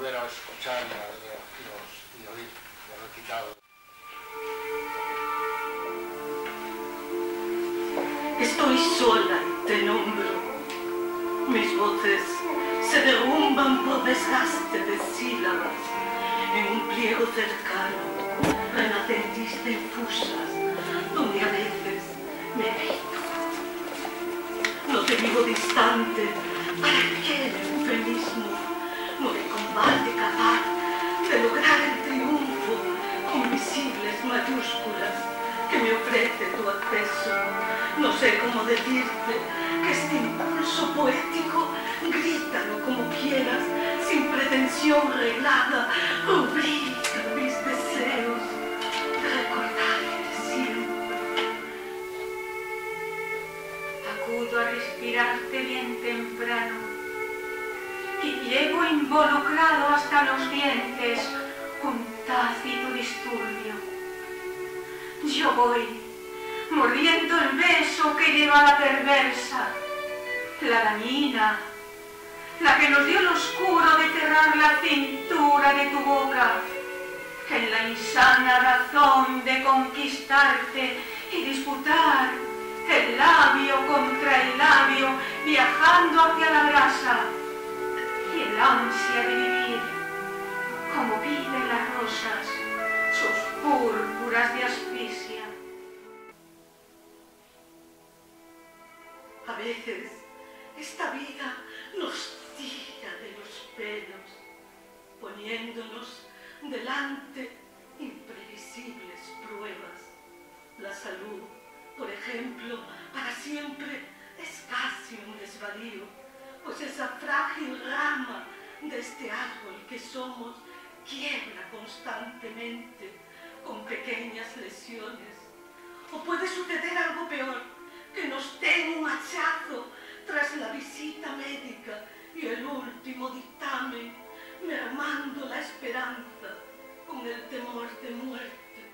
volver a escuchar y oír los recitados. Estoy sola y te nombro. Mis voces se derrumban por desgaste de sílabas en un pliego cercano, renacentista en fusas, donde a veces me grito. No te digo distante, ¿para qué el eufemismo? No de combate capaz de lograr el triunfo con visibles mayúsculas que me ofrece tu acceso. No sé cómo decirte que este impulso poético, grítalo como quieras, sin pretensión reglada, rubrica mis deseos de recordarte siempre. Acudo a respirarte bien temprano y llevo involucrado hasta los dientes un tácito disturbio. Yo voy mordiendo el beso que lleva la perversa, la dañina, la que nos dio el oscuro de cerrar la cintura de tu boca, en la insana razón de conquistarte y disputar el labio contra el labio, viajando hacia la brasa, y el ansia de vivir, como piden las rosas, sus púrpuras de asfixia. A veces esta vida nos tira de los pelos, poniéndonos delante imprevisibles pruebas. La salud, por ejemplo, para siempre es casi un desvarío, pues esa frágil rama de este árbol que somos quiebra constantemente con pequeñas lesiones. O puede suceder algo peor, que nos den un hachazo tras la visita médica y el último dictamen, mermando la esperanza con el temor de muerte.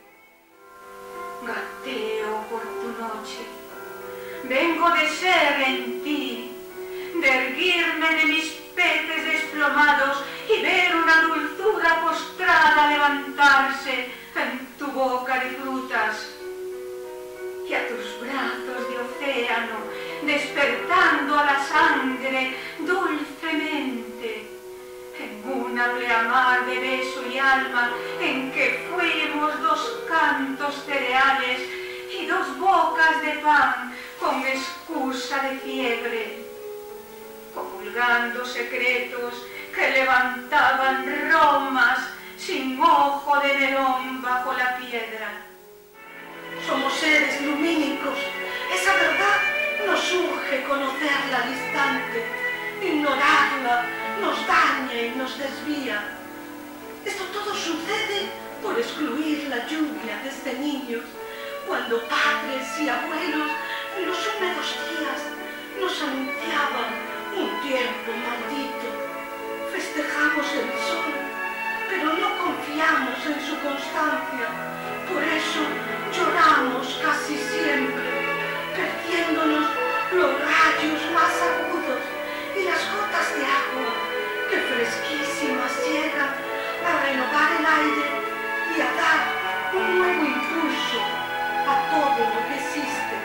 Gateo por tu noche, vengo de ser en ti, de erguirme de mis peces desplomados y ver una dulzura postrada levantarse en tu boca de frutas, y a tus brazos de océano despertando a la sangre dulcemente en una pleamar de beso y alma en que fuimos dos cantos cereales y dos bocas de pan con excusa de fiebre, comulgando secretos que levantaban Romas sin ojo de Nerón bajo la piedra. Somos seres lumínicos. Esa verdad nos urge conocerla al instante. Ignorarla nos daña y nos desvía. Esto todo sucede por excluir la lluvia desde niños, cuando padres y abuelos en los húmedos días nos anunciaban un tiempo maldito. Festejamos el sol, pero no confiamos en su constancia. Por eso lloramos casi siempre, perdiéndonos los rayos más agudos y las gotas de agua que fresquísimas llegan a renovar el aire y a dar un nuevo impulso a todo lo que existe.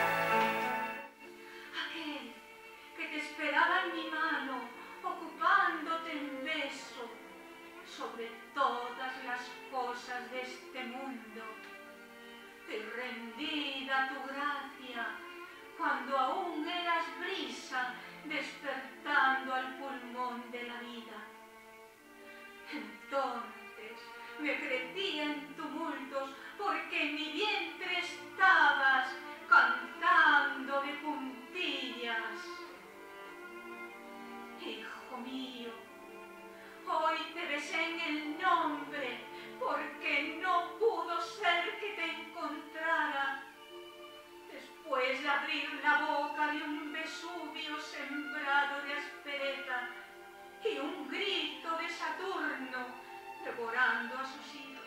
Aquel que te esperaba en mi mano, ocupándote en beso sobre todas las cosas de este mundo, y rendida a tu gracia, cuando aún eras brisa despertando al pulmón de la vida. Entonces me crecí en tumultos porque en mi vientre estabas cantando de puntillas. Hijo mío, hoy te besé en el nombre porque no pudo ser que te encontrara después de abrir la boca de un Vesubio sembrado de aspereza y un grito de Saturno devorando a sus hijos.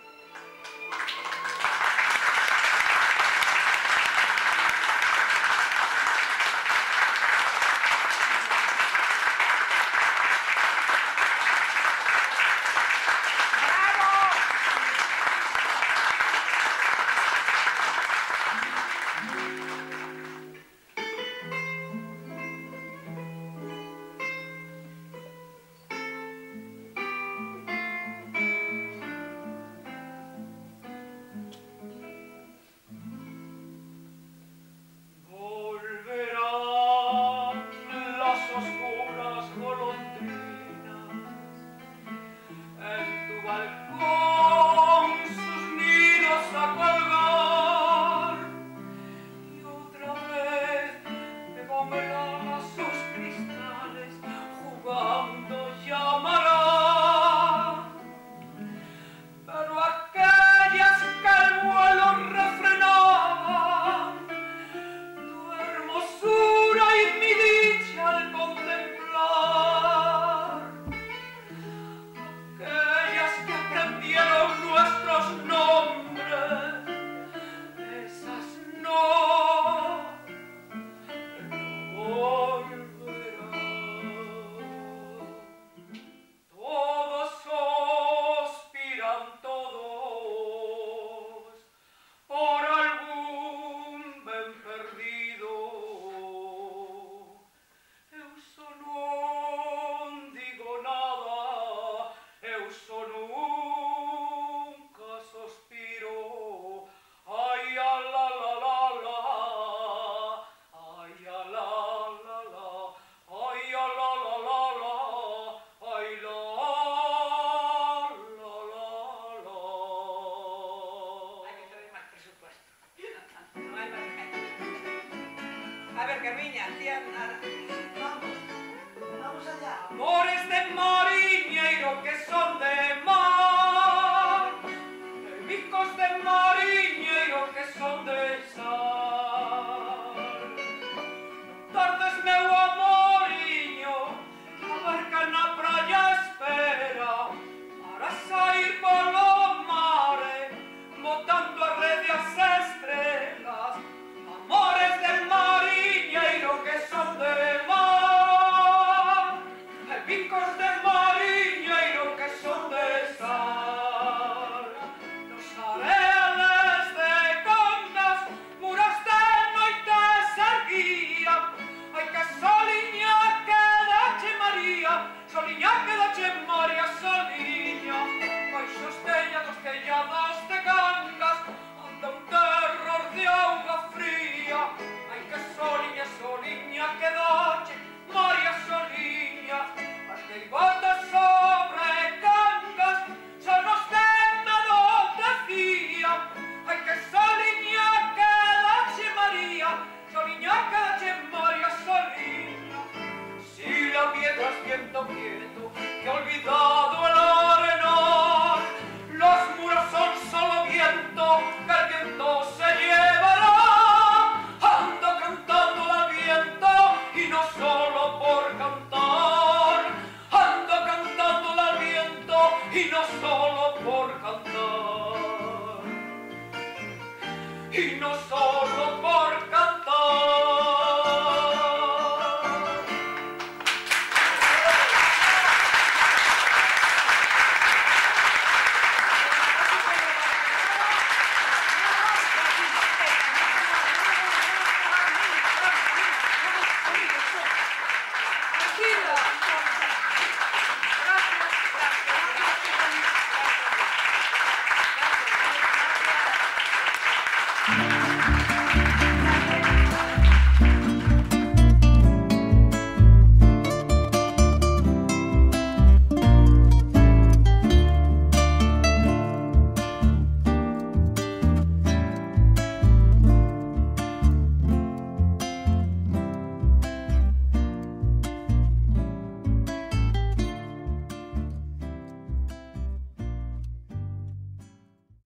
Deus son